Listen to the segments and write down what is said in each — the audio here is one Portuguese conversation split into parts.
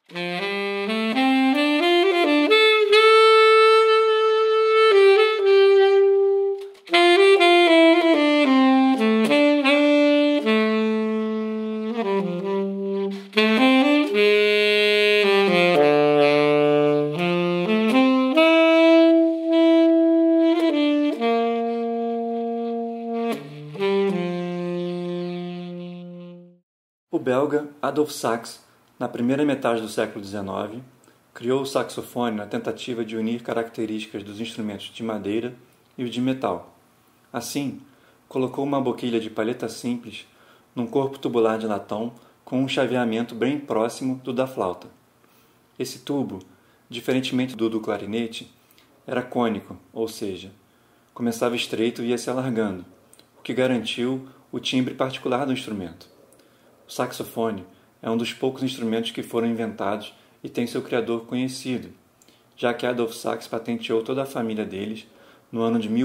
O belga Adolphe Sax, na primeira metade do século XIX, criou o saxofone na tentativa de unir características dos instrumentos de madeira e os de metal. Assim, colocou uma boquilha de palheta simples num corpo tubular de latão com um chaveamento bem próximo do da flauta. Esse tubo, diferentemente do clarinete, era cônico, ou seja, começava estreito e ia se alargando, o que garantiu o timbre particular do instrumento. O saxofone é um dos poucos instrumentos que foram inventados e tem seu criador conhecido, já que Adolphe Sax patenteou toda a família deles no ano de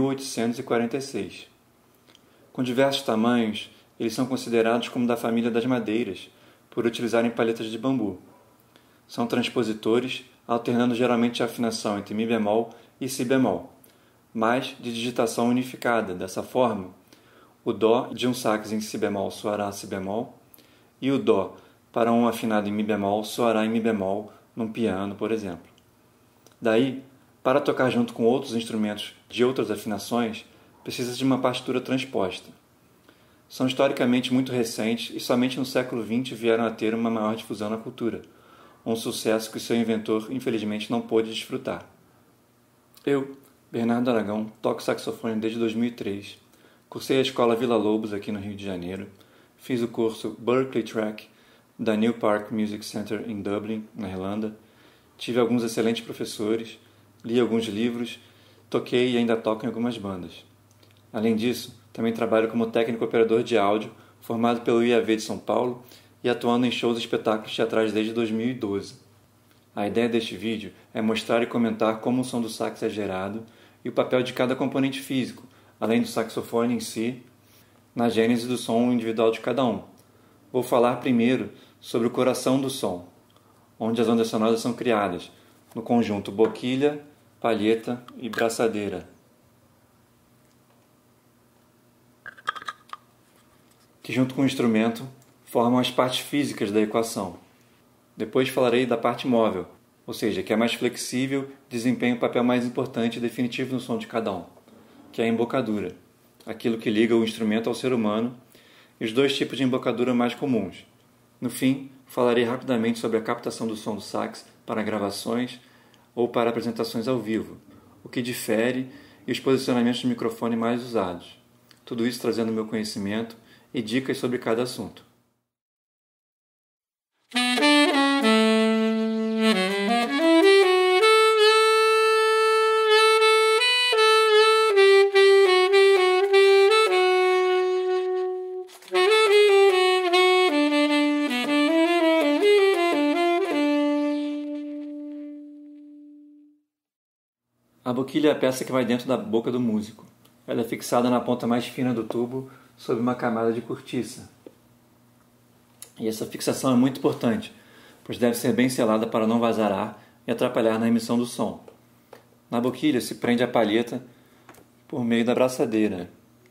1846. Com diversos tamanhos, eles são considerados como da família das madeiras, por utilizarem palhetas de bambu. São transpositores, alternando geralmente a afinação entre mi bemol e si bemol, mas de digitação unificada. Dessa forma, o dó de um sax em si bemol soará si bemol, e o dó para um afinado em mi bemol soará em mi bemol num piano, por exemplo. Daí, para tocar junto com outros instrumentos de outras afinações, precisa de uma partitura transposta. São historicamente muito recentes e somente no século XX vieram a ter uma maior difusão na cultura, um sucesso que seu inventor infelizmente não pôde desfrutar. Eu, Bernardo Aragão, toco saxofone desde 2003, cursei a escola Vila Lobos aqui no Rio de Janeiro, fiz o curso Berklee Track da New Park Music Center em Dublin, na Irlanda, tive alguns excelentes professores, li alguns livros, toquei e ainda toco em algumas bandas. Além disso, também trabalho como técnico operador de áudio, formado pelo IAV de São Paulo e atuando em shows e espetáculos teatrais desde 2012. A ideia deste vídeo é mostrar e comentar como o som do sax é gerado e o papel de cada componente físico, além do saxofone em si, na gênese do som individual de cada um. Vou falar primeiro sobre o coração do som, onde as ondas sonoras são criadas, no conjunto boquilha, palheta e braçadeira, que junto com o instrumento formam as partes físicas da equação. Depois falarei da parte móvel, ou seja, que é mais flexível e desempenha o papel mais importante e definitivo no som de cada um, que é a embocadura, aquilo que liga o instrumento ao ser humano, e os dois tipos de embocadura mais comuns. No fim, falarei rapidamente sobre a captação do som do sax para gravações ou para apresentações ao vivo, o que difere e os posicionamentos de microfone mais usados. Tudo isso trazendo meu conhecimento e dicas sobre cada assunto. A boquilha é a peça que vai dentro da boca do músico. Ela é fixada na ponta mais fina do tubo sob uma camada de cortiça. E essa fixação é muito importante, pois deve ser bem selada para não vazar ar e atrapalhar na emissão do som. Na boquilha se prende a palheta por meio da braçadeira.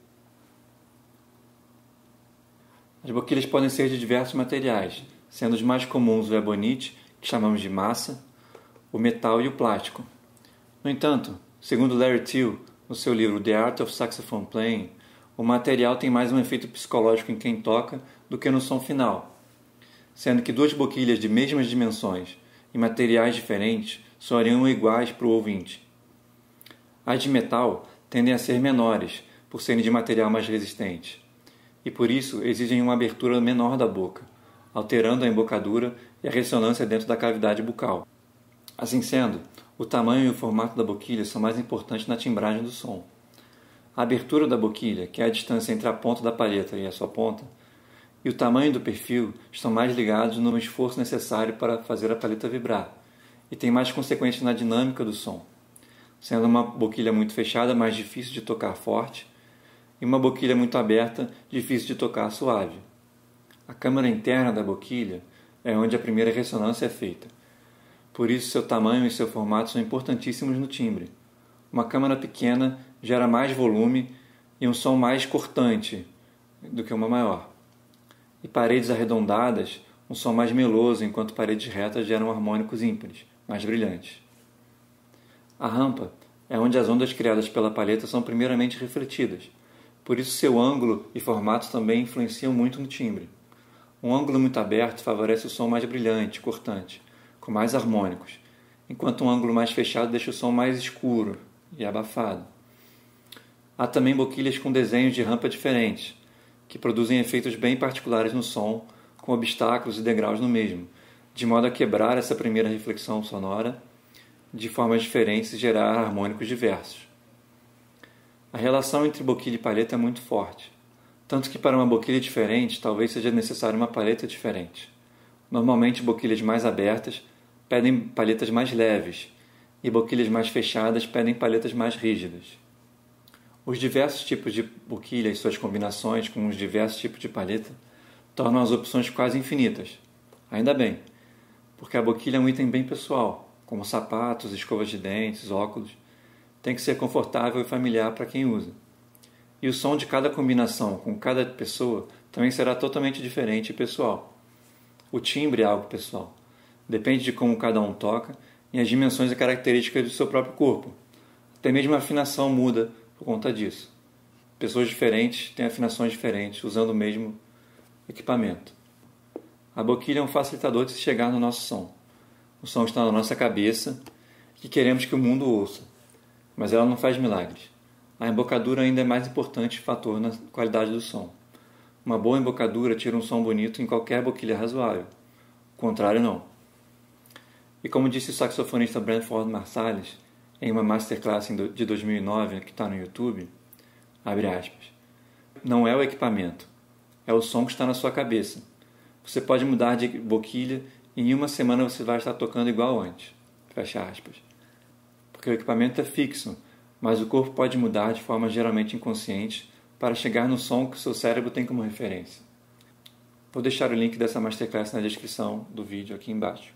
As boquilhas podem ser de diversos materiais, sendo os mais comuns o ebonite, que chamamos de massa, o metal e o plástico. No entanto, segundo Larry Teal, no seu livro The Art of Saxophone Playing, o material tem mais um efeito psicológico em quem toca do que no som final, sendo que duas boquilhas de mesmas dimensões e materiais diferentes soariam iguais para o ouvinte. As de metal tendem a ser menores, por serem de material mais resistente, e por isso exigem uma abertura menor da boca, alterando a embocadura e a ressonância dentro da cavidade bucal. Assim sendo, o tamanho e o formato da boquilha são mais importantes na timbragem do som. A abertura da boquilha, que é a distância entre a ponta da palheta e a sua ponta, e o tamanho do perfil estão mais ligados no esforço necessário para fazer a palheta vibrar, e tem mais consequências na dinâmica do som, sendo uma boquilha muito fechada mais difícil de tocar forte, e uma boquilha muito aberta difícil de tocar suave. A câmara interna da boquilha é onde a primeira ressonância é feita, Por isso seu tamanho e seu formato são importantíssimos no timbre. Uma câmara pequena gera mais volume e um som mais cortante do que uma maior. E paredes arredondadas, um som mais meloso, enquanto paredes retas geram harmônicos ímpares, mais brilhantes. A rampa é onde as ondas criadas pela palheta são primeiramente refletidas, por isso seu ângulo e formato também influenciam muito no timbre. Um ângulo muito aberto favorece o som mais brilhante, cortante, com mais harmônicos, enquanto um ângulo mais fechado deixa o som mais escuro e abafado. Há também boquilhas com desenhos de rampa diferentes, que produzem efeitos bem particulares no som, com obstáculos e degraus no mesmo, de modo a quebrar essa primeira reflexão sonora de formas diferentes e gerar harmônicos diversos. A relação entre boquilha e palheta é muito forte, tanto que para uma boquilha diferente talvez seja necessária uma palheta diferente. Normalmente boquilhas mais abertas pedem palhetas mais leves e boquilhas mais fechadas pedem palhetas mais rígidas. Os diversos tipos de boquilha e suas combinações com os diversos tipos de palheta tornam as opções quase infinitas. Ainda bem, porque a boquilha é um item bem pessoal, como sapatos, escovas de dentes, óculos. Tem que ser confortável e familiar para quem usa. E o som de cada combinação com cada pessoa também será totalmente diferente e pessoal. O timbre é algo pessoal. Depende de como cada um toca e as dimensões e características do seu próprio corpo. Até mesmo a afinação muda por conta disso. Pessoas diferentes têm afinações diferentes usando o mesmo equipamento. A boquilha é um facilitador de se chegar no nosso som. O som está na nossa cabeça e queremos que o mundo ouça, mas ela não faz milagres. A embocadura ainda é mais importante fator na qualidade do som. Uma boa embocadura tira um som bonito em qualquer boquilha razoável. O contrário, não. E como disse o saxofonista Branford Marsalis, em uma masterclass de 2009 que está no YouTube, abre aspas, não é o equipamento, é o som que está na sua cabeça. Você pode mudar de boquilha e em uma semana você vai estar tocando igual antes. Fecha aspas. Porque o equipamento é fixo, mas o corpo pode mudar de forma geralmente inconsciente para chegar no som que o seu cérebro tem como referência. Vou deixar o link dessa masterclass na descrição do vídeo aqui embaixo.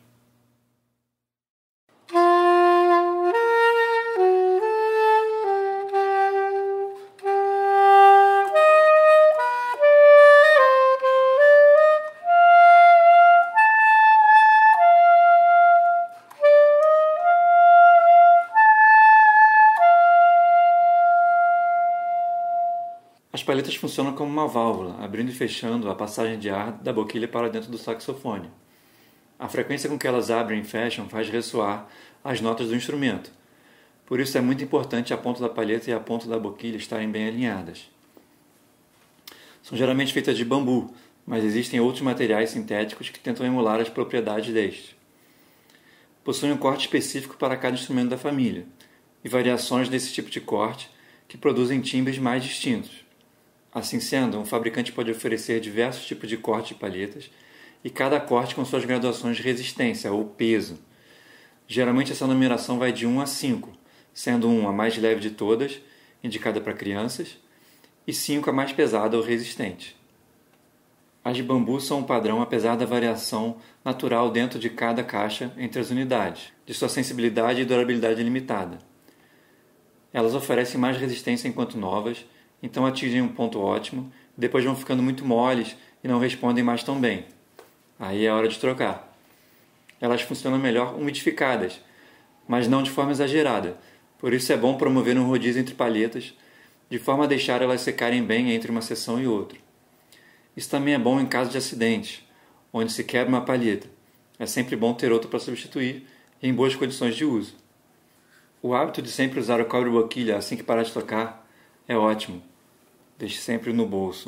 As palhetas funcionam como uma válvula, abrindo e fechando a passagem de ar da boquilha para dentro do saxofone. A frequência com que elas abrem e fecham faz ressoar as notas do instrumento. Por isso é muito importante a ponta da palheta e a ponta da boquilha estarem bem alinhadas. São geralmente feitas de bambu, mas existem outros materiais sintéticos que tentam emular as propriedades deste. Possuem um corte específico para cada instrumento da família, e variações desse tipo de corte que produzem timbres mais distintos. Assim sendo, um fabricante pode oferecer diversos tipos de corte de palhetas e cada corte com suas graduações de resistência ou peso. Geralmente essa numeração vai de 1 a 5, sendo 1 a mais leve de todas, indicada para crianças, e 5 a mais pesada ou resistente. As de bambu são um padrão apesar da variação natural dentro de cada caixa entre as unidades, de sua sensibilidade e durabilidade limitada. Elas oferecem mais resistência enquanto novas, então atingem um ponto ótimo, depois vão ficando muito moles e não respondem mais tão bem. Aí é hora de trocar. Elas funcionam melhor umidificadas, mas não de forma exagerada, por isso é bom promover um rodízio entre palhetas, de forma a deixar elas secarem bem entre uma sessão e outra. Isso também é bom em caso de acidentes, onde se quebra uma palheta. É sempre bom ter outra para substituir e em boas condições de uso. O hábito de sempre usar o cobre-boquilha assim que parar de tocar é ótimo. Deixe sempre no bolso.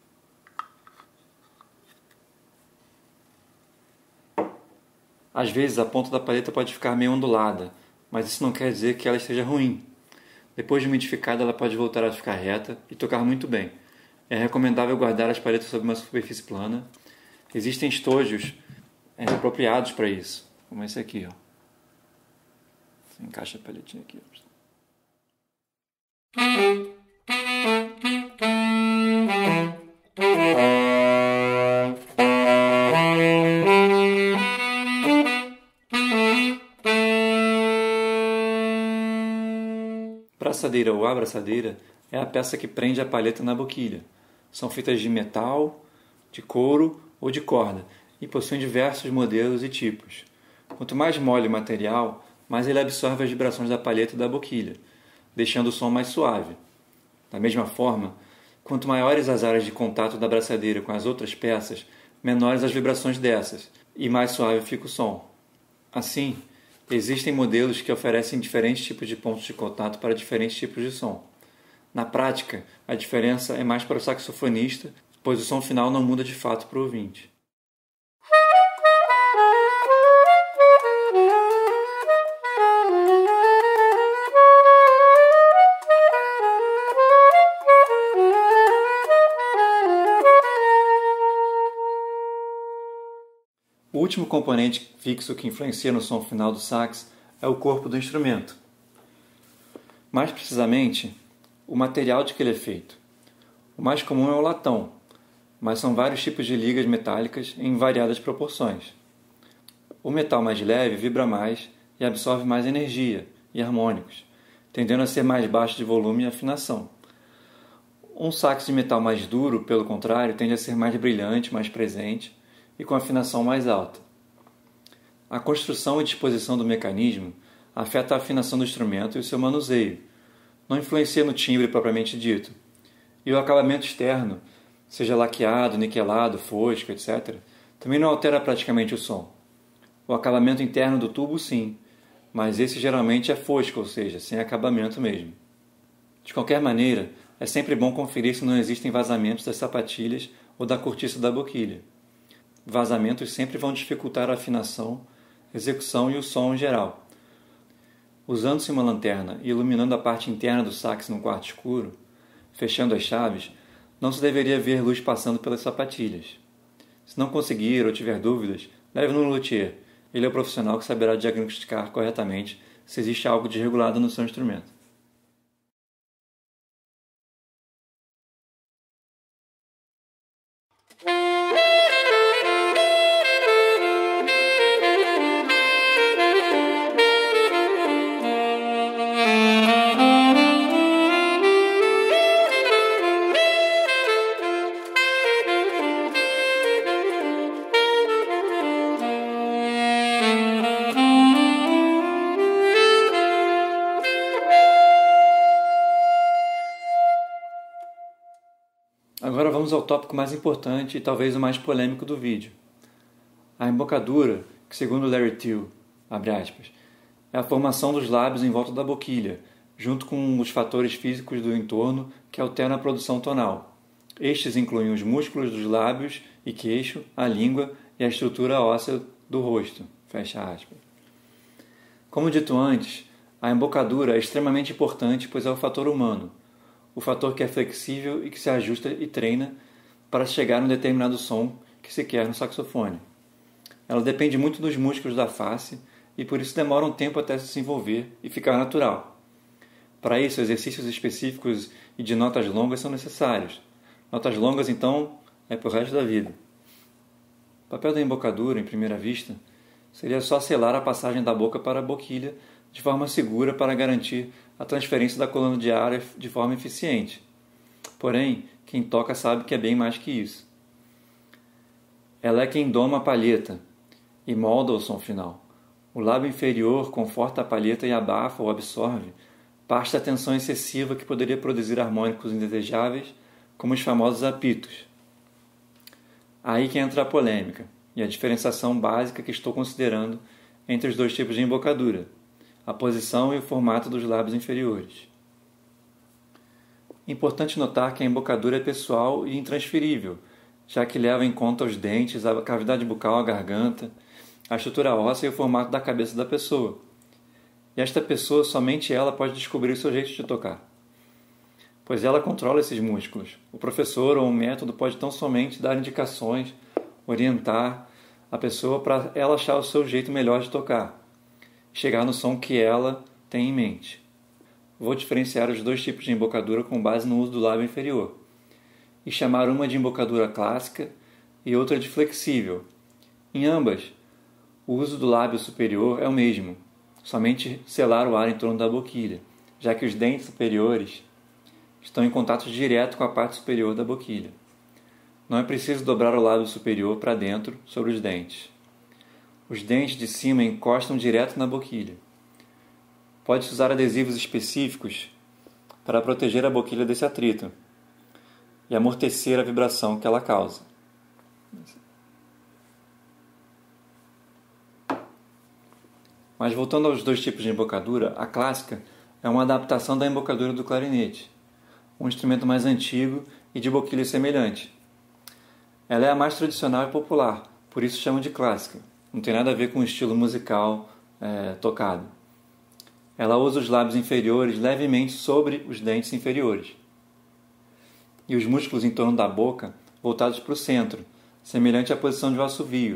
Às vezes a ponta da palheta pode ficar meio ondulada, mas isso não quer dizer que ela esteja ruim. Depois de umidificada, ela pode voltar a ficar reta e tocar muito bem. É recomendável guardar as palhetas sob uma superfície plana. Existem estojos apropriados para isso, como esse aqui. Ó. Você encaixa a palhetinha aqui. Ó. braçadeira ou abraçadeira é a peça que prende a palheta na boquilha. São feitas de metal, de couro ou de corda e possuem diversos modelos e tipos. Quanto mais mole o material, mais ele absorve as vibrações da palheta e da boquilha, deixando o som mais suave. Da mesma forma, quanto maiores as áreas de contato da braçadeira com as outras peças, menores as vibrações dessas e mais suave fica o som. Assim, existem modelos que oferecem diferentes tipos de pontos de contato para diferentes tipos de som. Na prática, a diferença é mais para o saxofonista, pois o som final não muda de fato para o ouvinte. O último componente fixo que influencia no som final do sax é o corpo do instrumento. Mais precisamente, o material de que ele é feito. O mais comum é o latão, mas são vários tipos de ligas metálicas em variadas proporções. O metal mais leve vibra mais e absorve mais energia e harmônicos, tendendo a ser mais baixo de volume e afinação. Um sax de metal mais duro, pelo contrário, tende a ser mais brilhante, mais presente e com afinação mais alta. A construção e disposição do mecanismo afeta a afinação do instrumento e o seu manuseio, não influencia no timbre propriamente dito. E o acabamento externo, seja laqueado, niquelado, fosco, etc., também não altera praticamente o som. O acabamento interno do tubo, sim, mas esse geralmente é fosco, ou seja, sem acabamento mesmo. De qualquer maneira, é sempre bom conferir se não existem vazamentos das sapatilhas ou da cortiça da boquilha. Vazamentos sempre vão dificultar a afinação, execução e o som em geral. Usando-se uma lanterna e iluminando a parte interna do sax num quarto escuro, fechando as chaves, não se deveria ver luz passando pelas sapatilhas. Se não conseguir ou tiver dúvidas, leve no luthier. Ele é o profissional que saberá diagnosticar corretamente se existe algo desregulado no seu instrumento. Agora vamos ao tópico mais importante e talvez o mais polêmico do vídeo. A embocadura, que segundo Larry Teal, abre aspas, é a formação dos lábios em volta da boquilha, junto com os fatores físicos do entorno que alteram a produção tonal. Estes incluem os músculos dos lábios e queixo, a língua e a estrutura óssea do rosto. Fecha aspas. Como dito antes, a embocadura é extremamente importante, pois é o fator humano, o fator que é flexível e que se ajusta e treina para chegar a um determinado som que se quer no saxofone. Ela depende muito dos músculos da face e por isso demora um tempo até se desenvolver e ficar natural. Para isso, exercícios específicos e de notas longas são necessários. Notas longas, então, é para o resto da vida. O papel da embocadura, em primeira vista, seria só selar a passagem da boca para a boquilha de forma segura para garantir a transferência da coluna de ar de forma eficiente. Porém, quem toca sabe que é bem mais que isso. Ela é quem doma a palheta e molda o som final. O lábio inferior conforta a palheta e abafa ou absorve parte da tensão excessiva que poderia produzir harmônicos indesejáveis, como os famosos apitos. Aí que entra a polêmica e a diferenciação básica que estou considerando entre os dois tipos de embocadura, a posição e o formato dos lábios inferiores. Importante notar que a embocadura é pessoal e intransferível, já que leva em conta os dentes, a cavidade bucal, a garganta, a estrutura óssea e o formato da cabeça da pessoa. E esta pessoa, somente ela pode descobrir o seu jeito de tocar, pois ela controla esses músculos. O professor ou um método pode tão somente dar indicações, orientar a pessoa para ela achar o seu jeito melhor de tocar, chegar no som que ela tem em mente. Vou diferenciar os dois tipos de embocadura com base no uso do lábio inferior, e chamar uma de embocadura clássica e outra de flexível. Em ambas, o uso do lábio superior é o mesmo, somente selar o ar em torno da boquilha, já que os dentes superiores estão em contato direto com a parte superior da boquilha. Não é preciso dobrar o lábio superior para dentro sobre os dentes. Os dentes de cima encostam direto na boquilha. Pode-se usar adesivos específicos para proteger a boquilha desse atrito e amortecer a vibração que ela causa. Mas voltando aos dois tipos de embocadura, a clássica é uma adaptação da embocadura do clarinete, um instrumento mais antigo e de boquilha semelhante. Ela é a mais tradicional e popular, por isso chamam de clássica. Não tem nada a ver com o estilo musical tocado. Ela usa os lábios inferiores levemente sobre os dentes inferiores e os músculos em torno da boca voltados para o centro, semelhante à posição de um assovio,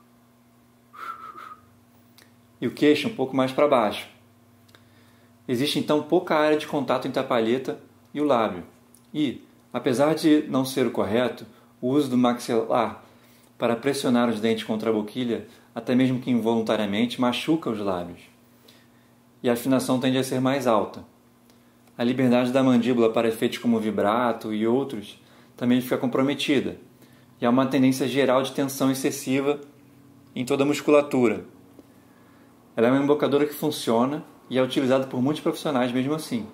e o queixo um pouco mais para baixo. Existe então pouca área de contato entre a palheta e o lábio. E, apesar de não ser o correto, o uso do maxilar para pressionar os dentes contra a boquilha, até mesmo que involuntariamente, machuca os lábios. E a afinação tende a ser mais alta. A liberdade da mandíbula para efeitos como vibrato e outros também fica comprometida. E há uma tendência geral de tensão excessiva em toda a musculatura. Ela é uma embocadura que funciona e é utilizada por muitos profissionais mesmo assim.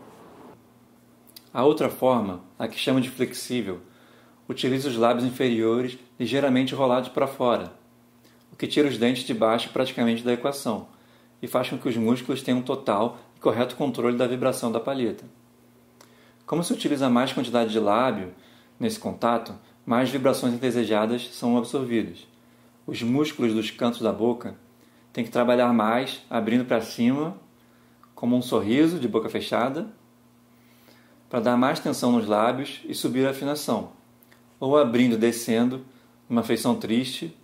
A outra forma, a que chama de flexível, utiliza os lábios inferiores ligeiramente rolados para fora, o que tira os dentes de baixo praticamente da equação e faz com que os músculos tenham total e correto controle da vibração da palheta. Como se utiliza mais quantidade de lábio nesse contato, mais vibrações indesejadas são absorvidas. Os músculos dos cantos da boca têm que trabalhar mais, abrindo para cima, como um sorriso de boca fechada, para dar mais tensão nos lábios e subir a afinação, ou abrindo e descendo, numa feição triste,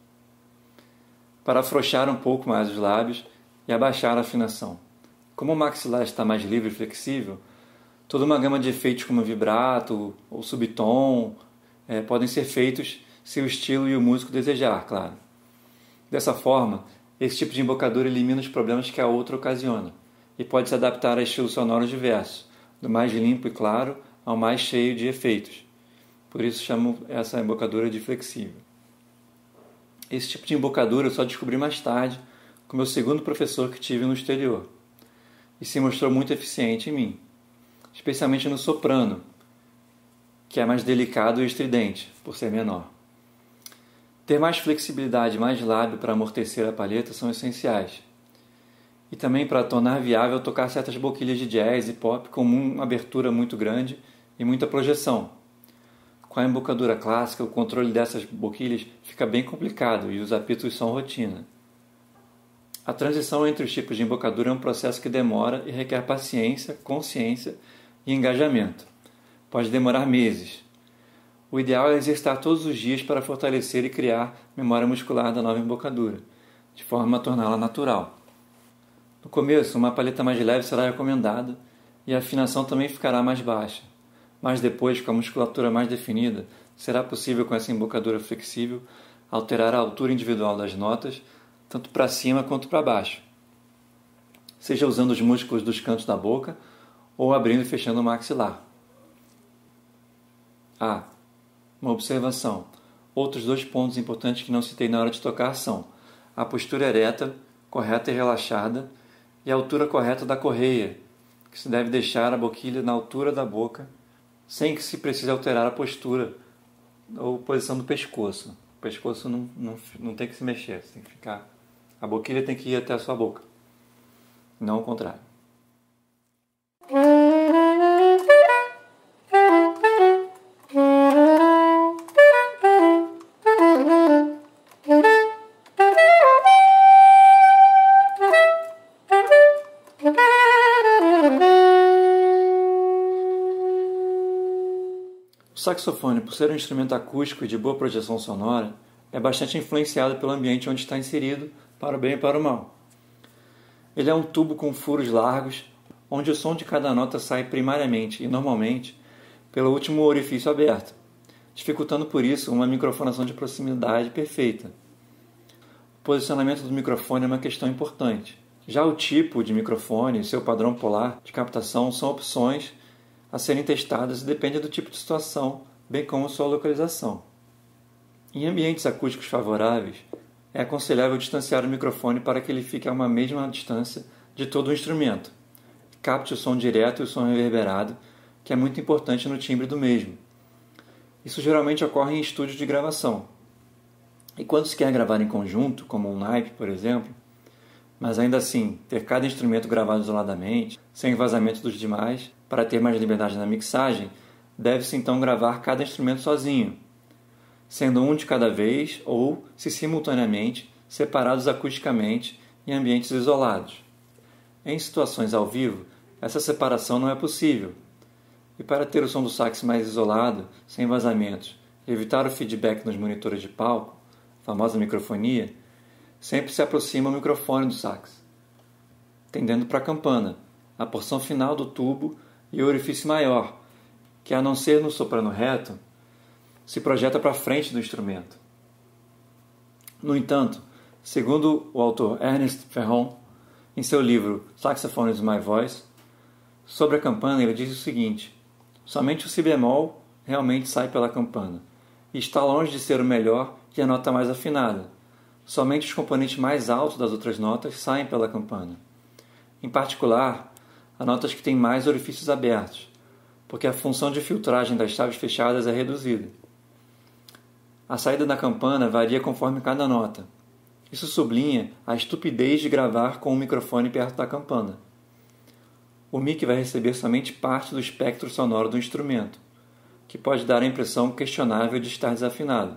para afrouxar um pouco mais os lábios e abaixar a afinação. Como o maxilar está mais livre e flexível, toda uma gama de efeitos como vibrato ou subtom podem ser feitos se o estilo e o músico desejar, claro. Dessa forma, esse tipo de embocadura elimina os problemas que a outra ocasiona e pode se adaptar a estilos sonoros diversos, do mais limpo e claro ao mais cheio de efeitos. Por isso chamo essa embocadura de flexível. Esse tipo de embocadura eu só descobri mais tarde com meu segundo professor que tive no exterior e se mostrou muito eficiente em mim, especialmente no soprano, que é mais delicado e estridente, por ser menor. Ter mais flexibilidade e mais lábio para amortecer a palheta são essenciais. E também para tornar viável tocar certas boquilhas de jazz e pop com uma abertura muito grande e muita projeção. Com a embocadura clássica, o controle dessas boquilhas fica bem complicado e os apitos são rotina. A transição entre os tipos de embocadura é um processo que demora e requer paciência, consciência e engajamento. Pode demorar meses. O ideal é exercitar todos os dias para fortalecer e criar memória muscular da nova embocadura, de forma a torná-la natural. No começo, uma palheta mais leve será recomendada e a afinação também ficará mais baixa, mas depois, com a musculatura mais definida, será possível com essa embocadura flexível alterar a altura individual das notas, tanto para cima quanto para baixo, seja usando os músculos dos cantos da boca ou abrindo e fechando o maxilar. Uma observação. Outros dois pontos importantes que não citei na hora de tocar são a postura ereta, correta e relaxada, e a altura correta da correia, que se deve deixar a boquilha na altura da boca, sem que se precise alterar a postura ou posição do pescoço. O pescoço não tem que se mexer, tem que ficar. A boquilha tem que ir até a sua boca, não ao contrário. O saxofone, por ser um instrumento acústico e de boa projeção sonora, é bastante influenciado pelo ambiente onde está inserido, para o bem e para o mal. Ele é um tubo com furos largos, onde o som de cada nota sai primariamente e normalmente pelo último orifício aberto, dificultando por isso uma microfonação de proximidade perfeita. O posicionamento do microfone é uma questão importante, Já o tipo de microfone e seu padrão polar de captação são opções a serem testadas e dependem do tipo de situação, bem como sua localização. Em ambientes acústicos favoráveis, é aconselhável distanciar o microfone para que ele fique a uma mesma distância de todo o instrumento. Capte o som direto e o som reverberado, que é muito importante no timbre do mesmo. Isso geralmente ocorre em estúdios de gravação. E quando se quer gravar em conjunto, como um naipe, por exemplo, mas ainda assim ter cada instrumento gravado isoladamente, sem vazamento dos demais, para ter mais liberdade na mixagem, deve-se então gravar cada instrumento sozinho, sendo um de cada vez ou, se simultaneamente, separados acusticamente em ambientes isolados. Em situações ao vivo, essa separação não é possível. E para ter o som do sax mais isolado, sem vazamentos, e evitar o feedback nos monitores de palco, a famosa microfonia, sempre se aproxima o microfone do sax, tendendo para a campana, a porção final do tubo e o orifício maior, que, a não ser no soprano reto, se projeta para frente do instrumento. No entanto, segundo o autor Ernest Ferron, em seu livro Saxophone is My Voice, sobre a campana ele diz o seguinte: somente o si bemol realmente sai pela campana, e está longe de ser o melhor e a nota mais afinada. Somente os componentes mais altos das outras notas saem pela campana. Em particular, há notas que têm mais orifícios abertos, porque a função de filtragem das chaves fechadas é reduzida. A saída da campana varia conforme cada nota. Isso sublinha a estupidez de gravar com o microfone perto da campana. O mic vai receber somente parte do espectro sonoro do instrumento, que pode dar a impressão questionável de estar desafinado.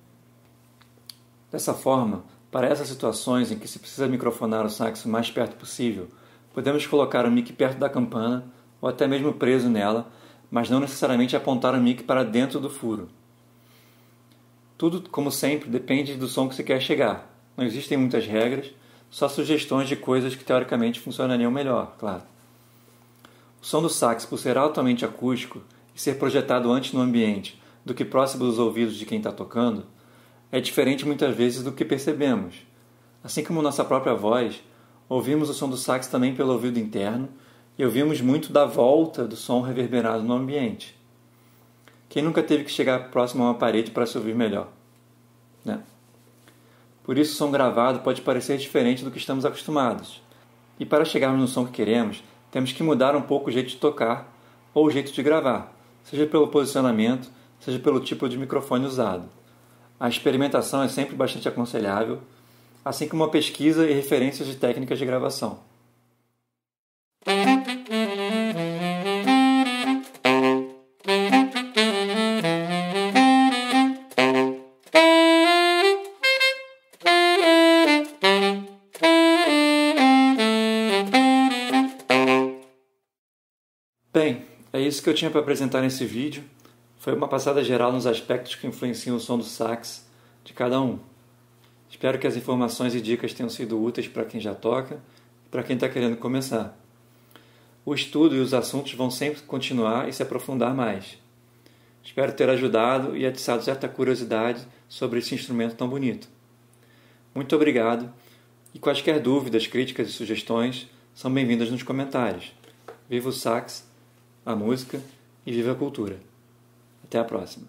Dessa forma, para essas situações em que se precisa microfonar o sax o mais perto possível, podemos colocar o mic perto da campana ou até mesmo preso nela, mas não necessariamente apontar o mic para dentro do furo. Tudo, como sempre, depende do som que se quer chegar. Não existem muitas regras, só sugestões de coisas que teoricamente funcionariam melhor, claro. O som do sax, por ser altamente acústico e ser projetado antes no ambiente do que próximo dos ouvidos de quem está tocando, é diferente muitas vezes do que percebemos. Assim como nossa própria voz, ouvimos o som do sax também pelo ouvido interno e ouvimos muito da volta do som reverberado no ambiente. Quem nunca teve que chegar próximo a uma parede para se ouvir melhor, né? Por isso o som gravado pode parecer diferente do que estamos acostumados. E para chegarmos no som que queremos, temos que mudar um pouco o jeito de tocar ou o jeito de gravar, seja pelo posicionamento, seja pelo tipo de microfone usado. A experimentação é sempre bastante aconselhável, assim como a pesquisa e referências de técnicas de gravação. Bem, é isso que eu tinha para apresentar nesse vídeo. Foi uma passada geral nos aspectos que influenciam o som do sax de cada um. Espero que as informações e dicas tenham sido úteis para quem já toca e para quem está querendo começar. O estudo e os assuntos vão sempre continuar e se aprofundar mais. Espero ter ajudado e atiçado certa curiosidade sobre esse instrumento tão bonito. Muito obrigado e quaisquer dúvidas, críticas e sugestões são bem-vindas nos comentários. Viva o sax, a música e viva a cultura. Até a próxima.